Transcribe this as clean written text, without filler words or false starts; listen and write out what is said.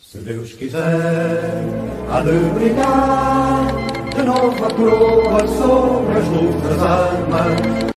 Se Deus quiser, há de brilhar de novo a coroa sobre as luzes das armas.